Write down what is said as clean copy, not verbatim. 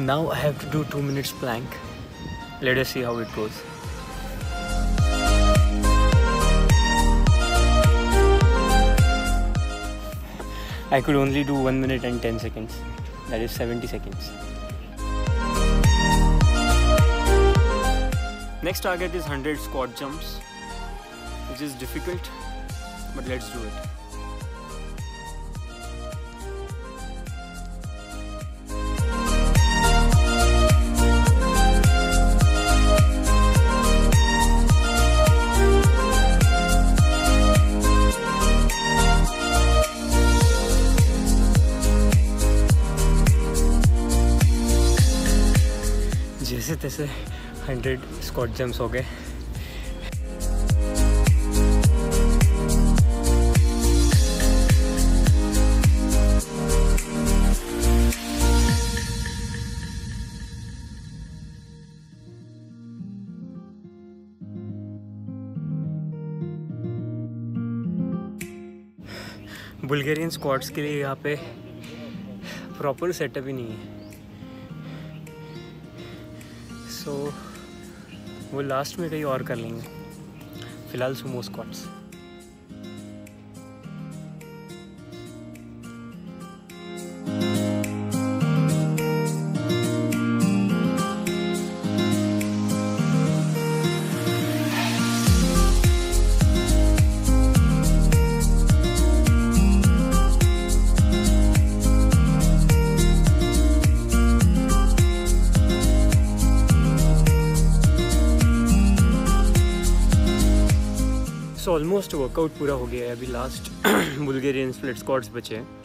Now I have to do 2 minutes plank. Let us see how it goes. I could only do 1 minute and 10 seconds. That is 70 seconds. Next target is 100 squat jumps, which is difficult, but let's do it. जैसे तैसे 100 squat jumps हो गए। Bulgarian squats के लिए यहाँ पे proper setup ही नहीं है, तो वो लास्ट में कहीं और कर लेंगे। फिलहाल सुमो स्क्वाट्स। ऑलमोस्ट वर्कआउट पूरा हो गया है। अभी लास्ट बुल्गारियन स्प्लिट स्क्वाट्स बचे हैं।